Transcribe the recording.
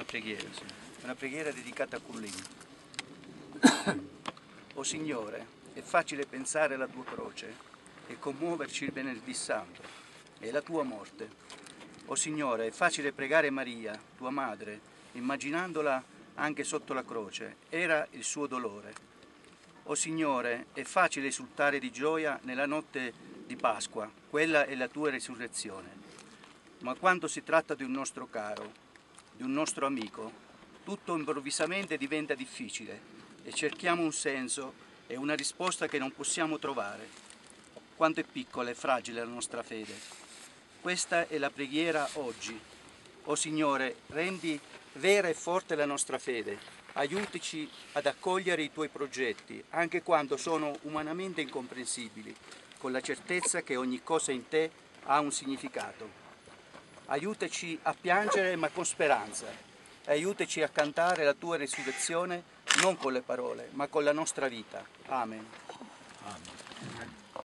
preghiera, sì. Una preghiera dedicata a Cullini. O Signore, è facile pensare alla tua croce e commuoverci il venerdì santo e la tua morte. O Signore, è facile pregare Maria, tua madre, immaginandola anche sotto la croce, era il suo dolore. O Signore, è facile esultare di gioia nella notte di Pasqua, quella è la tua resurrezione. Ma quando si tratta di un nostro caro, di un nostro amico, tutto improvvisamente diventa difficile e cerchiamo un senso e una risposta che non possiamo trovare. Quanto è piccola e fragile la nostra fede. Questa è la preghiera oggi. O Signore, rendi vera e forte la nostra fede. Aiutaci ad accogliere i tuoi progetti, anche quando sono umanamente incomprensibili, con la certezza che ogni cosa in te ha un significato. Aiutaci a piangere ma con speranza. Aiutaci a cantare la tua resurrezione non con le parole, ma con la nostra vita. Amen. Amen.